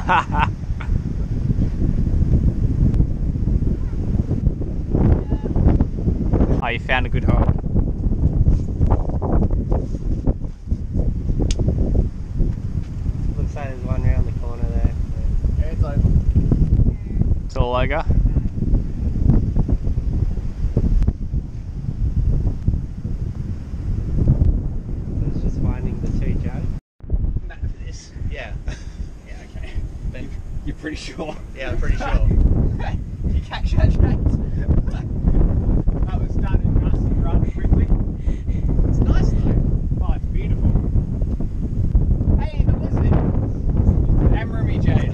Oh, you found a good hole. Looks like there's one around the corner there. Yeah, it's over. It's all over. It's just finding the two, Joe. None of this. Yeah. Yeah, okay. Then, You're pretty sure. yeah, I'm pretty sure. You catch that straight. That was done and rusty rather quickly. It's nice though. Oh, it's beautiful. Hey, the lizard. Amrumi Jade.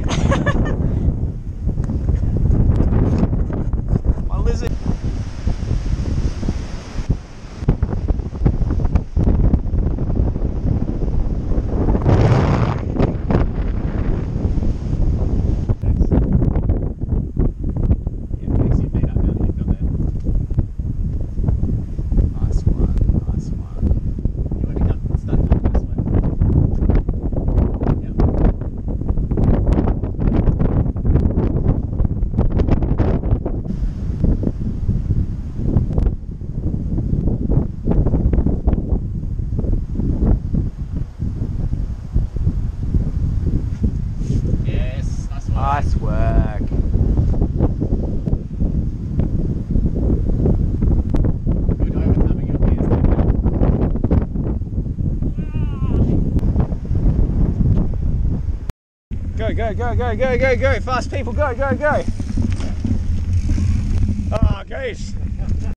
My lizard. Nice work. Good overcoming your fears there. Go, go, go, go, go, go, go. Fast people, go, go, go. Ah, goose.